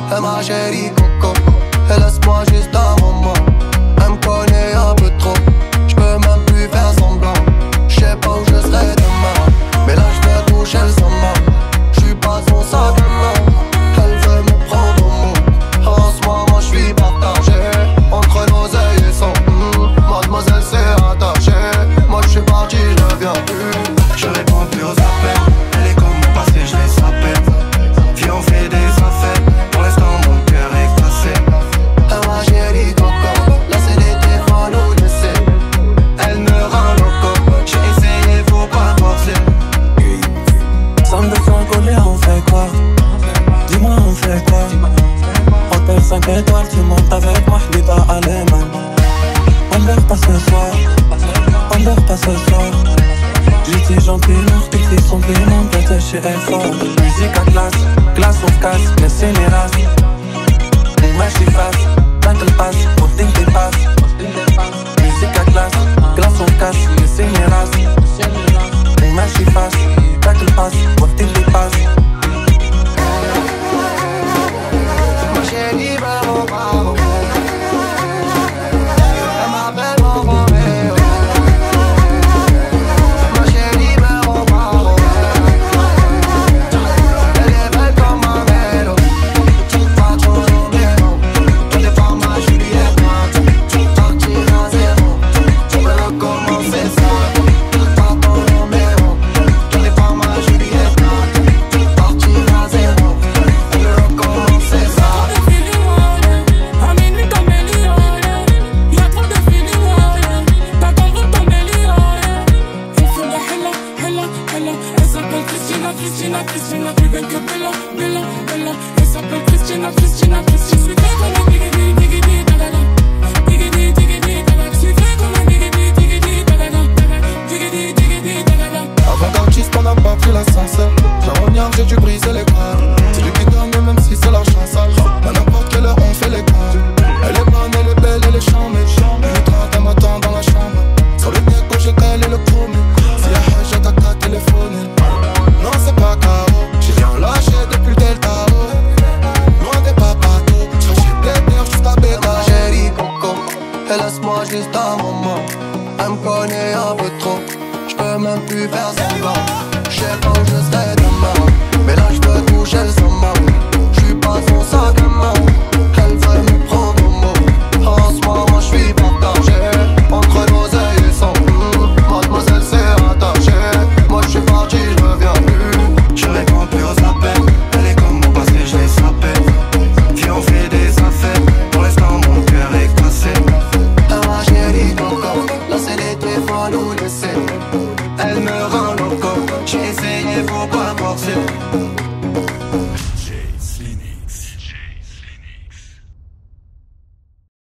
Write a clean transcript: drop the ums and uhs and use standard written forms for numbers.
Elle ma chérie coco, et laisse-moi juste un moment. Elle me connaît un peu trop, j'peux même plus faire semblant. J'sais pas où je serai demain, mais là j'veux toucher le samba. J'suis pas son sac à main, elle veut me prendre au mot. En ce moment j'suis partagé, entre l'oseille et son mademoiselle s'est attachée. Moi j'suis parti, j'reviens plus. Je réponds plus aux appels, elle est comme mon passé, je les appelle. Viens on fait des affaires, pour l'instant mon cœur est cassé. Elle ma chérie coco, là c'est l'été, faut nous laisser. Elle me rend loco, j'ai essayé, faut pas forcer. Ça me descend collé, on fait quoi? Dis-moi on fait quoi? Hôtel 5 étoiles, tu montes avec moi, j'dis pas allez man. On dort pas ce soir, on dort pas ce soir. J'étais gentil, lourd, tes cris sont violents, peut-être chez fort. Musique à glace, glace on casse, laissez les races. On marche les faces, tacle passe, on think des passes. Musique à glace, glace on casse, laissez les races. On marche les faces, tacle passe, on think des passes. Ma chérie veut mon bravo, elle m'appelle mon Roméo. Ma chérie veut mon bravo, elle est belle comme un vélo. Pas trop Roméo, toutes les femmes à Juliette Martin. Partir à zéro, tu veux recommencer ça. Pas trop Roméo, toutes les femmes à Juliette Martin. Partir à zéro, tu veux recommencer ça. Christina, plus belle que Bella, Bella, Bella. Elle s'appelle Christina, Christina. Je suis vrai comme un digidi, digidi, dagada. Digidi, digidi, dagada. Je suis vrai comme un digidi, digidi, dagada. Digidi, digidi, dagada. Avant-gardiste, on n'a pas pris l'ascenseur. J'en j'ai dû briser les cordes. C'est lui qui gagne même si c'est leur chance. À n'importe quelle heure on fait les cordes. Elle est bonne, elle est belle, elle est chambée. Elle traite à m'attend dans la chambre. Sur le deck où j'ai calé le chrome. Si y'a Hajj, t'as qu'à téléphoner. Non c'est pas KO, j'ai rien lâché depuis le Delta. Loin des papatos, j'serai chez Plénière juste à Béda. Ma chérie coco, et laisse-moi juste un moment. Elle me connaît un peu trop, j'peux même plus faire semblant. J'sais pas où je serai demain, mais là j'veux toucher le samba. J'suis pas son sac à main, elle veut me prendre au mot. En ce moment j'suis partagé, entre l'oseille et son mademoiselle s'est attachée. Moi j'suis parti, j'reviens plus. Je réponds plus aux appels, elle est comme mon passé, je les appelle. Viens on fait des affaires, pour l'instant mon cœur est cassé. Elle ma chérie coco, là c'est l'été, faut nous laisser. Elle me rend loco, j'ai essayé, faut pas forcer.